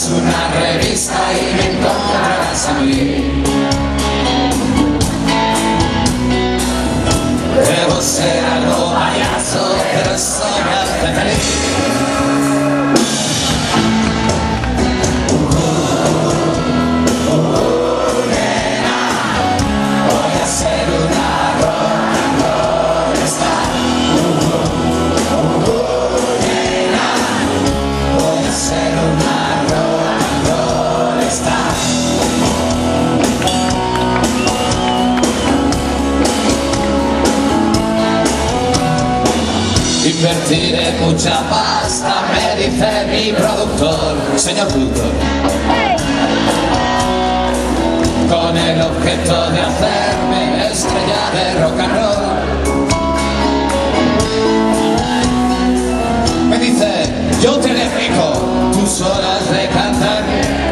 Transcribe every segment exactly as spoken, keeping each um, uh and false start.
abrirás una revista y me encontrarás a mí. Debo ser algo payaso, pero soy hasta feliz. Invertiré mucha pasta, me dice mi productor, señor productor, con el objeto de hacerme estrella de rock and roll. Me dice, yo te dedico tus horas de cantar.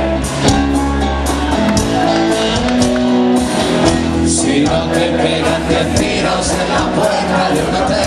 Si no te pegan diez tiros en la puerta de un hotel.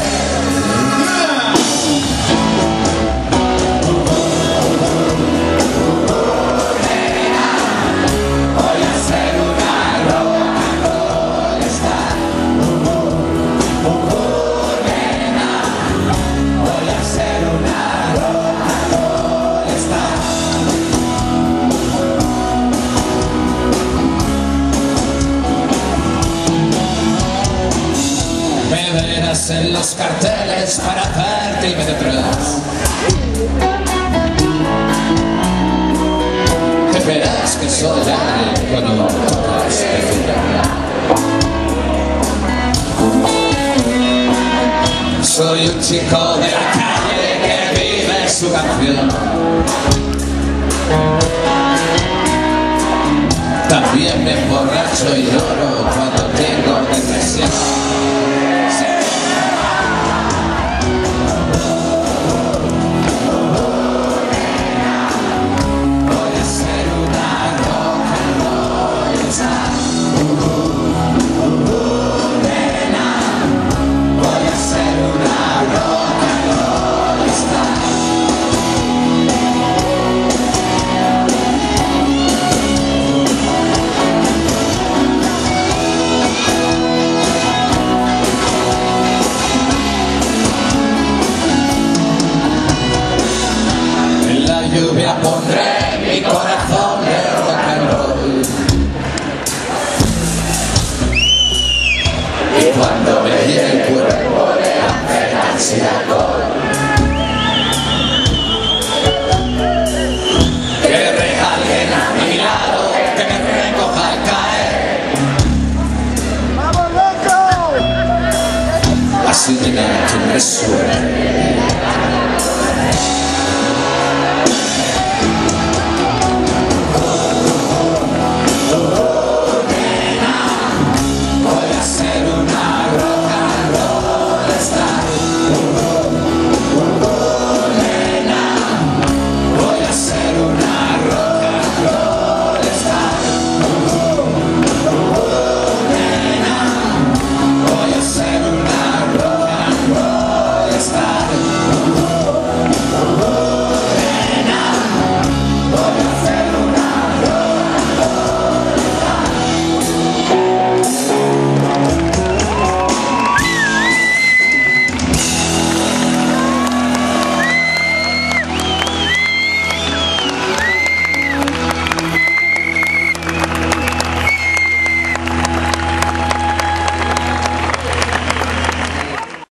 En los carteles para hacerte y me detrás. Te verás que soy alguien cuando todas te fijas. Soy un chico de la calle que vive su canción. También me emborracho y lloro cuando tengo depresión. Lluvia pondré mi corazón de rock and roll. Y cuando me llegue el cuerpo de anfetas y alcohol, que regalen a mi lado, que me recoja al caer. ¡Vamos, loco! Así de nada que me suena.